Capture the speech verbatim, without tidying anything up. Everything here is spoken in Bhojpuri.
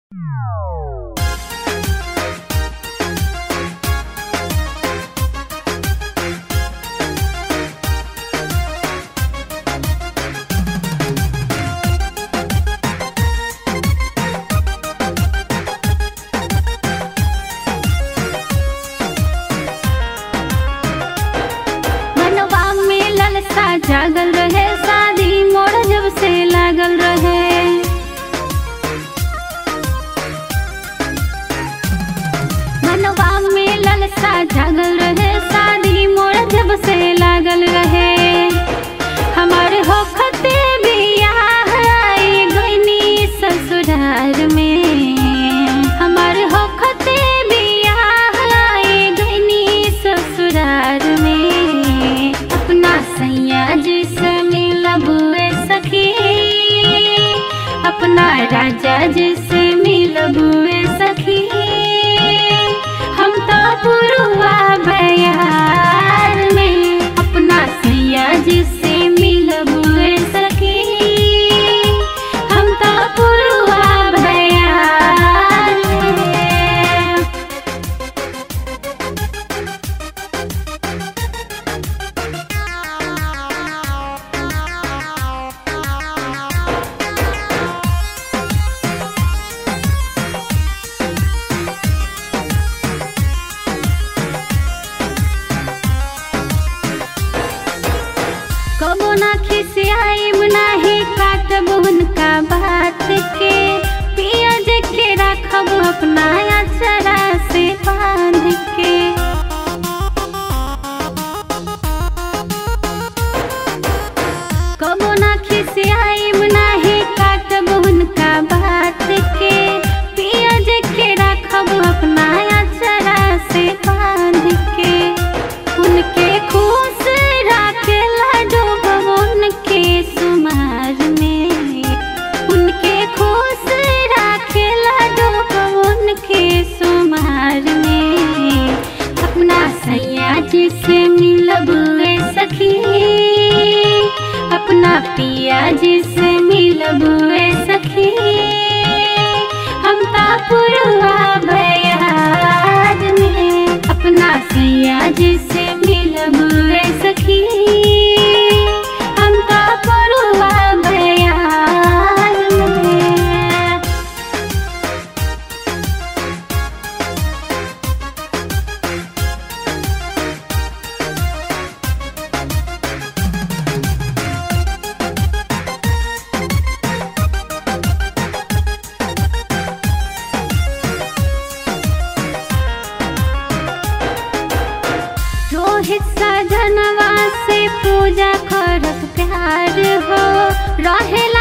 जागल रहे शादी मोड़ जब से लागल रहे। मनवा में ललसा जागल रहे शादी मोड़ जब से लागल रहे। हमारे होखते बियाह आई गइनी ससुराल में। हमारे होखते बियाह आई गइनी ससुराल में। अपना सैया जिसे मिलबुए सखी, अपना राजा जिसे मिलबुए सखी। हम तो पुरुआ बयार में अपना सैया जिसे मिलबुए सखी। हम तो पुरुआ बयार में। कबो ना खिसियाइब नाही काटब उनका बात के। पिया के राखब अपना अचरा से बांध के। कबो ना खिसियाइब नाही काटब उनका बात के। पिया के राखब अपना अचरा से बांध के। उनके खुश राखेला डूबब उनके सुमार में। उनके खुश राखेला डूबब उनके सुमार में। अपना सैया जिसे मिलबुए सखी, अपना पिया जिसे मिलबुए सखी। हम ता पुरुआ बयार में अपना सैया जिसे मिलबुए सखी। हम ता पुरुआ बयार में। रोहित सजनवा से पूजा करत प्यार हो रहेला।